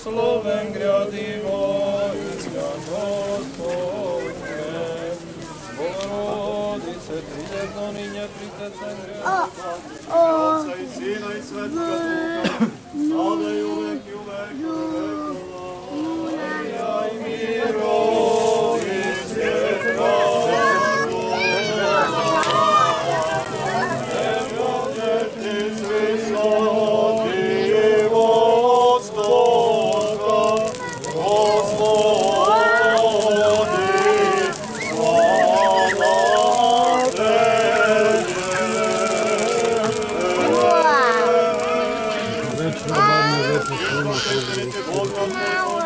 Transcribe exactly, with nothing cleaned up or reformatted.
blagosloven gradi vojska Gospodnje. Bogorodice, pridjedno ninje pritetan gradi. Otca i Sina i Svetoga Duha, sada i uvek i uvek i uvek. Maria i mirovi svijeta, Već na barnu veću svima.